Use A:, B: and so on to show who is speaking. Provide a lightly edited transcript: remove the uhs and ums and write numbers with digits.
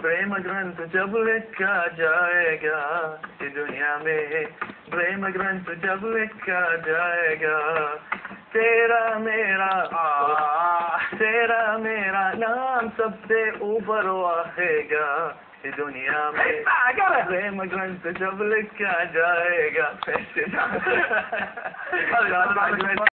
A: प्रेम ग्रंथ जब लिखा जाएगा इस दुनिया में, प्रेम ग्रंथ जब लिखा जाएगा, तेरा मेरा नाम सबसे ऊपर रहेगा इस दुनिया में, प्रेम ग्रंथ जब लिखा जाएगा।